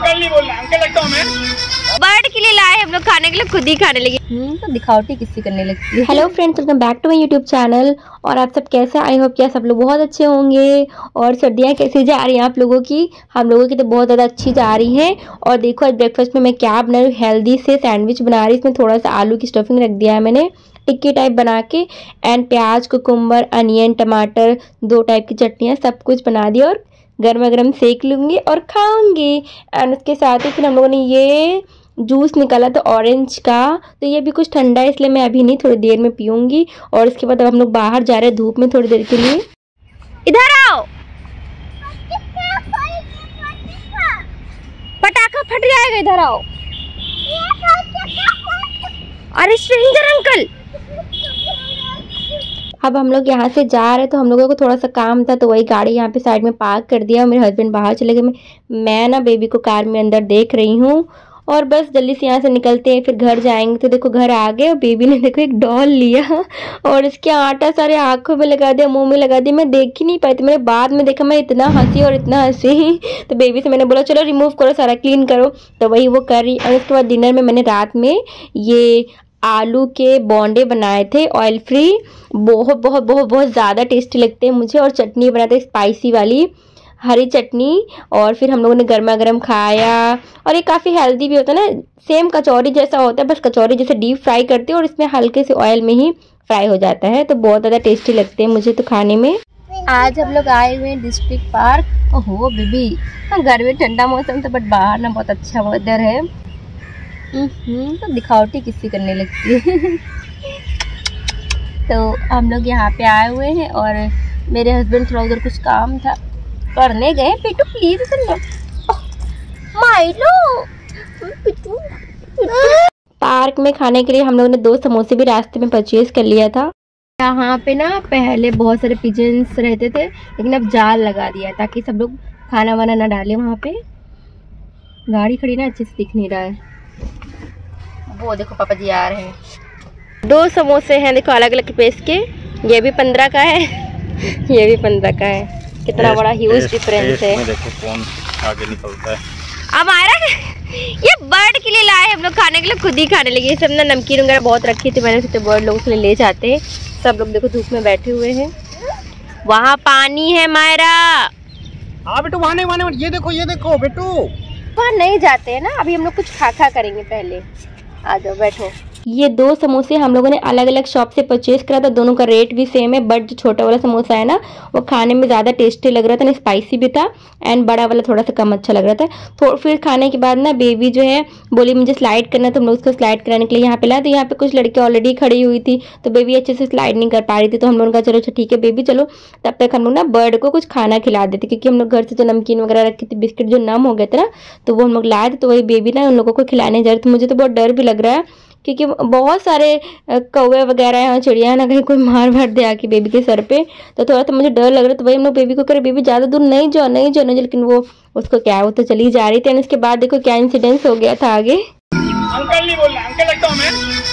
Uncle नहीं बोलना, uncle लगता हूँ मैं। बर्ड के लिए लाए हम लोग, खाने के लिए खुद ही खाने लगे। तो दिखावटी किससे करने लगती है। Hello friends, welcome back to my YouTube channel. और आप सब कैसे? आई होप कि सब लोग बहुत अच्छे होंगे। और सर्दियाँ कैसी जा रही हैं आप लोगों की? हम लोगों की तो बहुत ज़्यादा अच्छी जा रही हैं। और देखो आज ब्रेकफास्ट में मैं क्या बना रही हूँ, हेल्दी से सैंडविच बना रही हूँ। इसमें थोड़ा सा आलू की स्टफिंग रख दिया है मैंने, टिक्की टाइप बना के, एंड प्याज, कुकुम्बर, अनियन, टमाटर, 2 टाइप की चटनियाँ, सब कुछ बना दिया और गर्मा गर्म सेक लूँगी और खाऊंगी। एंड उसके साथ ही फिर हम लोगों ने ये जूस निकाला था ऑरेंज का, तो ये भी कुछ ठंडा है इसलिए मैं अभी नहीं, थोड़ी देर में पीऊँगी। और इसके बाद अब हम लोग बाहर जा रहे हैं धूप में थोड़ी देर के लिए। इधर आओ, पटाखा फट जाएगा, इधर आओ। अरे स्ट्रेंजर अंकल। अब हम लोग यहाँ से जा रहे हैं, तो हम लोगों को थोड़ा सा काम था तो वही गाड़ी यहाँ पे साइड में पार्क कर दिया। मेरे हस्बैंड बाहर चले गए, मैं ना बेबी को कार में अंदर देख रही हूँ। और बस जल्दी से यहाँ से निकलते हैं, फिर घर जाएंगे। तो देखो घर आ गए और बेबी ने देखो एक डॉल लिया और इसके आटा सारे आँखों में लगा दिया, मुंह में लगा दिया। मैं देख ही नहीं पाई थी, मैंने बाद में देखा, मैं इतना हंसी और इतना हंसी। तो बेबी से मैंने बोला चलो रिमूव करो, सारा क्लीन करो, तो वही वो कर रही। और उसके बाद डिनर में मैंने रात में ये आलू के बोंडे बनाए थे, ऑयल फ्री, बहुत बहुत बहुत बहुत ज़्यादा टेस्टी लगते हैं मुझे। और चटनी बनाए थे स्पाइसी वाली हरी चटनी, और फिर हम लोगों ने गर्मा गर्म खाया। और ये काफ़ी हेल्दी भी होता है ना, सेम कचौरी जैसा होता है, बस कचौरी जैसे डीप फ्राई करते हैं और इसमें हल्के से ऑयल में ही फ्राई हो जाता है, तो बहुत ज़्यादा टेस्टी लगते हैं मुझे तो खाने में। आज हम लोग आए हुए हैं डिस्ट्रिक्ट पार्क। ओहो बेबी, घर में ठंडा मौसम था बट बाहर ना बहुत अच्छा वेदर है। तो दिखावटी किससे करने लगती है। तो हम लोग यहाँ पे आए हुए हैं और मेरे हस्बैंड थोड़ा उधर कुछ काम था करने गए। पिटू प्लीज माइलो, पिटू। पार्क में खाने के लिए हम लोगों ने 2 समोसे भी रास्ते में परचेज कर लिया था। यहाँ पे ना पहले बहुत सारे पिजन्स रहते थे, लेकिन अब जाल लगा दिया है ताकि सब लोग खाना वाना ना डालें। वहाँ पे गाड़ी खड़ी ना, अच्छे से दिख नहीं रहा है। वो देखो पापा जी आ रहे हैं। 2 समोसे हैं देखो अलग अलग पेस्ट के, ये भी 15 का है, ये भी 15 का है। कितना बड़ा ह्यूज डिफरेंस है। देखो कौन आगे निकलता है। अब आ रहा है। ये बर्ड के लिए लाए हम लोग, खाने के लिए खुद ही खाने लगे। सब ना नमकीन वगैरह बहुत रखी थी मैंने, सोचा बर्ड लोगों के लिए ले जाते हैं। सब लोग देखो धूप में बैठे हुए हैं। वहाँ पानी है मायरा। हाँ बेटू, वहाँ नहीं, वहाँ ये देखो बेटू, वहाँ नहीं जाते हैं ना, अभी हम लोग कुछ खा करेंगे पहले। आ जाओ बैठो। ये 2 समोसे हम लोगों ने अलग अलग शॉप से परचेज करा था, दोनों का रेट भी सेम है। बट जो छोटा वाला समोसा है ना, वो खाने में ज़्यादा टेस्टी लग रहा था, ना स्पाइसी भी था, एंड बड़ा वाला थोड़ा सा कम अच्छा लग रहा था। तो फिर खाने के बाद ना बेबी जो है बोली मुझे स्लाइड करना, तो हम लोग उसको स्लाइड कराने के लिए यहाँ पे लाए। तो यहाँ पे कुछ लड़की ऑलरेडी खड़ी हुई थी, तो बेबी अच्छे से स्लाइड नहीं कर पा रही थी। तो हम लोगों का चलो अच्छा ठीक है बेबी, चलो तब तक हम लोग ना बर्ड को कुछ खाना खिला देते, क्योंकि हम लोग घर से जो नमकीन वगैरह रखी थी, बिस्किट जो नम हो गए थे ना, तो वो हम लोग लाए थे। तो वही बेबी ना उन लोगों को खिलाने जा रहे थे। मुझे तो बहुत डर भी लग रहा है, क्योंकि बहुत सारे कौवे वगैरह हैं, चिड़िया ना कहीं कोई मार भर दे आके बेबी के सर पे, तो थोड़ा सा मुझे डर लग रहा है। तो वही हम लोग बेबी को करे बेबी ज़्यादा दूर नहीं जाओ नहीं जाओ नहीं जाओ, लेकिन वो उसको क्या है, वो तो चली जा रही थी। इसके बाद देखो क्या इंसिडेंस हो गया था आगे। अंकल नहीं बोलना, अंकल लगता हूँ मैं।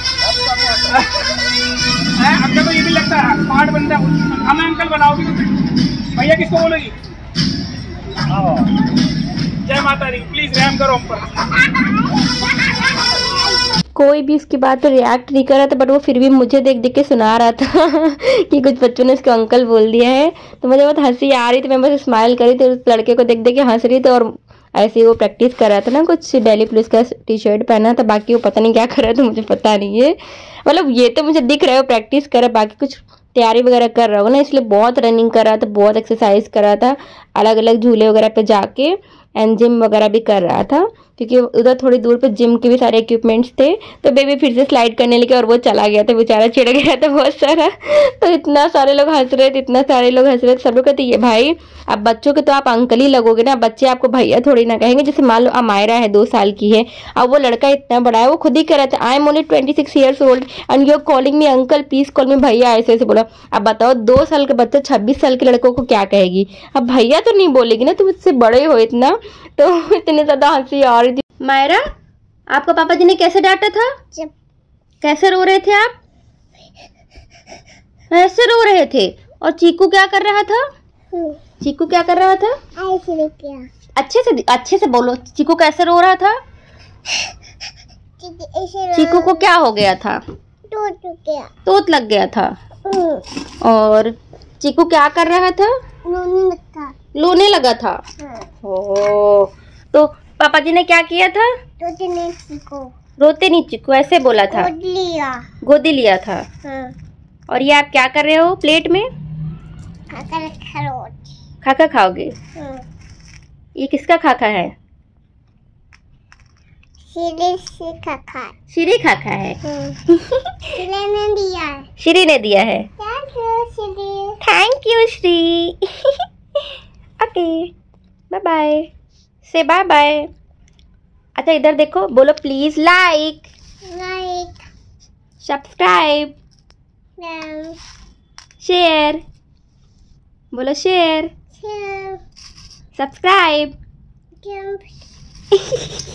अंकल तो ये भी लगता है स्मार्ट बनता है, हमें अंकल बनाओगी तो भैया किसको बोलोगी? जय माता दी, प्लीज रहम करो हम पर। कोई भी उसकी बात पे रिएक्ट नहीं कर रहा था, बट वो फिर भी मुझे देख देख के सुना रहा था कि कुछ बच्चों ने उसको अंकल बोल दिया है। तो मुझे बहुत हंसी आ रही थी, मैं बस स्माइल करी थी, उस लड़के को देख देख के हंस रही थी। और ऐसे ही वो प्रैक्टिस कर रहा था ना, कुछ दिल्ली पुलिस का टी-शर्ट पहना था, बाकी वो पता नहीं क्या कर रहा था, मुझे पता नहीं है। मतलब ये तो मुझे दिख रहा है वो प्रैक्टिस कर रहा है, बाकी कुछ तैयारी वगैरह कर रहा होगा ना, इसलिए बहुत रनिंग कर रहा था, बहुत एक्सरसाइज कर रहा था, अलग अलग झूले वगैरह पे जाके, एंड जिम वगैरह भी कर रहा था, क्योंकि उधर थोड़ी दूर पे जिम के भी सारे इक्विपमेंट्स थे। तो बेबी फिर से स्लाइड करने लगे और वो चला गया था, बेचारा चिढ़ गया था बहुत सारा। तो इतना सारे लोग हंस रहे थे, इतना सारे लोग हंस रहे थे। सब लोग कहते ये भाई अब बच्चों के तो आप अंकल ही लगोगे ना, बच्चे आपको भैया थोड़ी ना कहेंगे। जैसे मान लो अमायरा है 2 साल की है, अब वो लड़का इतना बड़ा है, वो खुद ही कह रहा था I am only 26 years old and you are calling me uncle, please call me भैया, ऐसे ऐसे बोला। अब बताओ 2 साल के बच्चा 26 साल के लड़कों को क्या कहेगी? अब भैया तो नहीं बोलेगी ना, तुम इससे बड़े हो इतना। तो इतने ज्यादा हंसी आ रही थी। मायरा, आपको पापा जी ने कैसे डांटा था? कैसे रो रहे थे आप? ऐसे रो रहे थे। और चीकू क्या कर रहा था? चीकू क्या कर रहा था? अच्छे से बोलो। चीकू कैसे रो रहा था? चीकू को क्या हो गया था? तोत लग गया था। और चीकू क्या कर रहा था? रोने लगा था। ओ, तो पापा जी ने क्या किया था? रोते नहीं चीकू, ऐसे बोला था। गोदी लिया था। और ये आप क्या कर रहे हो प्लेट में? खाका खाओगे? ये किसका खाका है? श्री खाका है। श्री ने दिया है। Thank you Shri. Okay, bye bye. से बाय बाय। अच्छा इधर देखो, बोलो प्लीज लाइक सब्सक्राइब शेयर। बोलो शेयर सब्सक्राइब।